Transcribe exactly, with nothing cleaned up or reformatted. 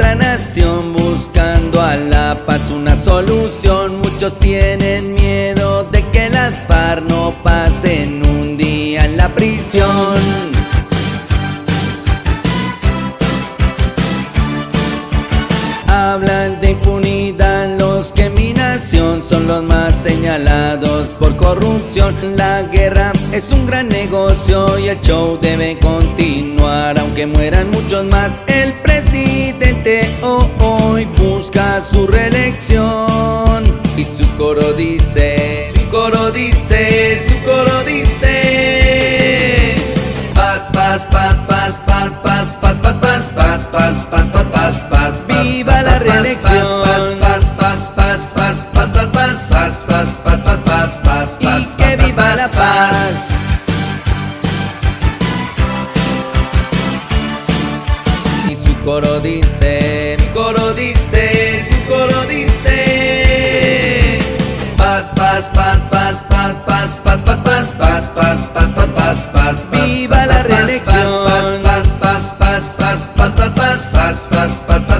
la nación buscando a la paz una solución. Muchos tienen miedo de que las FARC no pasen un día en la prisión. Hablan de impunidad los que en mi nación son los más señalados por corrupción. La guerra es un gran negocio y el show debe continuar aunque mueran muchos más. El presidente oh, hoy busca su reelección y su coro dice, su coro dice, su coro dice: paz, paz, paz, paz, paz, paz, paz, paz, paz, paz, paz, paz, paz, paz, paz. Viva la reelección. Paz, paz, paz, paz, paz, paz, paz, paz, paz, paz, paz, paz, paz, paz, y que viva la paz. Y su coro dice, mi coro dice, su coro dice: paz, paz, paz, paz, paz, paz, paz, paz, paz, paz, paz, paz, paz, paz, paz. Viva la reelección. Paz, paz, paz, paz, paz, paz, paz, paz, paz, paz, paz, paz.